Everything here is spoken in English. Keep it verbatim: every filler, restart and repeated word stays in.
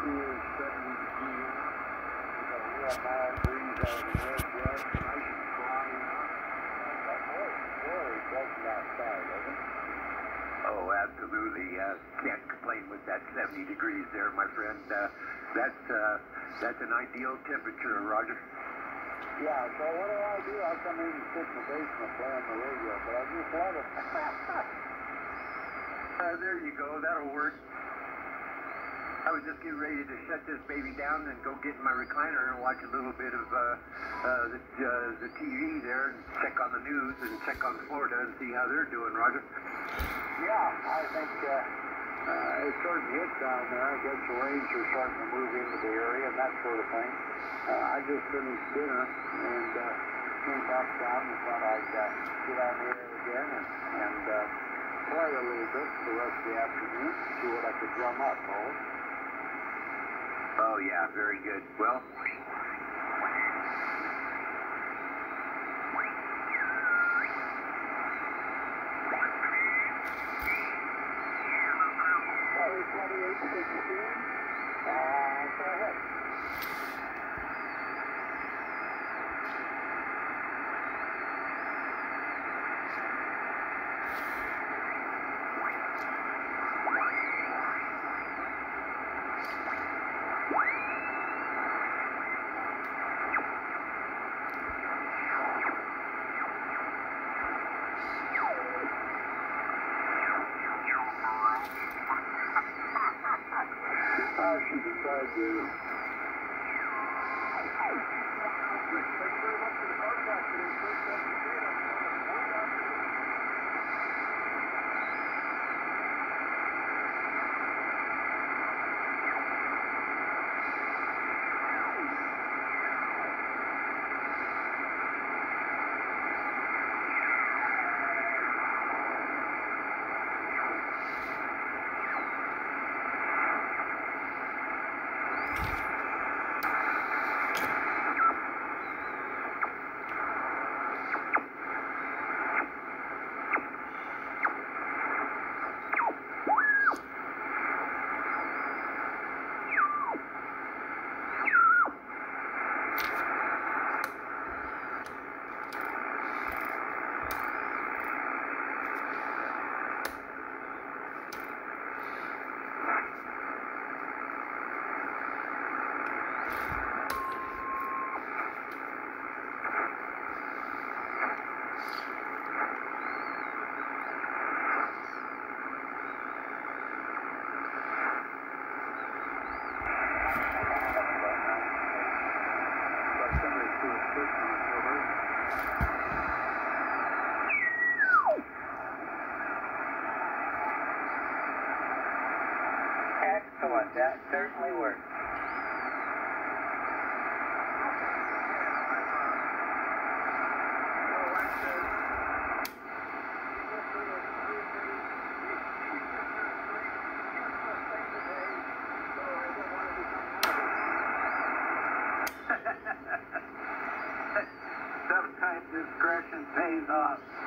is seventy degrees. We got a real mild breeze out of the northwest, nice and dry out. That boy, boy, it doesn't outside, doesn't it? Oh, absolutely. Uh, can't complain with that seventy degrees there, my friend. Uh, that's uh, that's an ideal temperature, Roger. Yeah, so what do I do? I come in and sit in the basement playing the radio, but I just love it. uh, there you go. That'll work. I was just getting ready to shut this baby down and go get in my recliner and watch a little bit of uh, uh, the, uh, the T V there and check on the news and check on Florida and see how they're doing, Roger. Yeah, I think uh, uh, it's starting to hit down there. I guess the rains are starting to move into the area and that sort of thing. Uh, I just finished dinner and uh, came back down and thought I'd uh, get on the air again and, and uh, play a little bit for the rest of the afternoon, see what I could drum up, Paul. Oh, yeah, very good. Well, twenty-eight sixteen. Uh, go ahead. I should decide to. Thanks very much for the contact today, sir. excellent. That certainly works. Sometimes discretion pays off.